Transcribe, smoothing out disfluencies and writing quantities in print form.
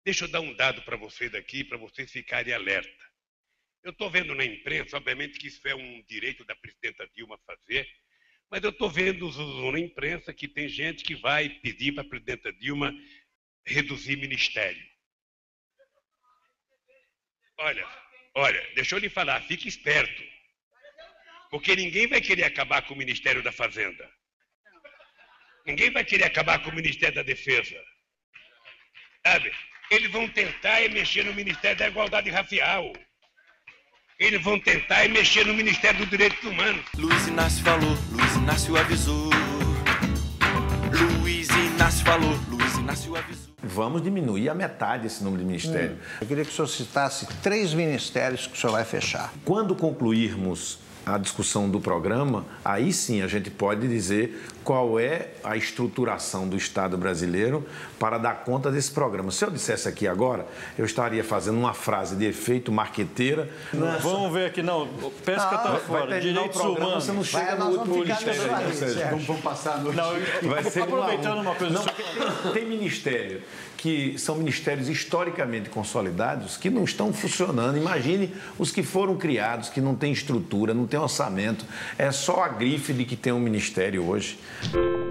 Deixa eu dar um dado para vocês aqui, para vocês ficarem alerta. Eu estou vendo na imprensa, obviamente que isso é um direito da presidenta Dilma fazer, mas eu estou vendo na imprensa que tem gente que vai pedir para a presidenta Dilma reduzir ministério. Olha, deixa eu lhe falar, fique esperto. Porque ninguém vai querer acabar com o Ministério da Fazenda. Ninguém vai querer acabar com o Ministério da Defesa. Sabe? Eles vão tentar mexer no Ministério da Igualdade Racial. Eles vão tentar mexer no Ministério dos Direitos Humanos. Luiz Inácio falou, Luiz Inácio avisou. Luiz Inácio falou, Luiz Inácio avisou. Vamos diminuir a metade esse número de ministérios. Eu queria que o senhor citasse 3 ministérios que o senhor vai fechar. Quando concluirmos a discussão do programa, aí sim a gente pode dizer qual é a estruturação do Estado brasileiro para dar conta desse programa. Se eu dissesse aqui agora, eu estaria fazendo uma frase de efeito marqueteira. Vamos ver aqui, não, pesca está fora, direitos humanos. Você não chega no último ministério. Vamos passar no... Não, vai ser aproveitando uma coisa... Não, tem ministério que são ministérios historicamente consolidados que não estão funcionando. Imagine os que foram criados, que não têm estrutura, não têm orçamento. É só a grife de que tem um ministério hoje.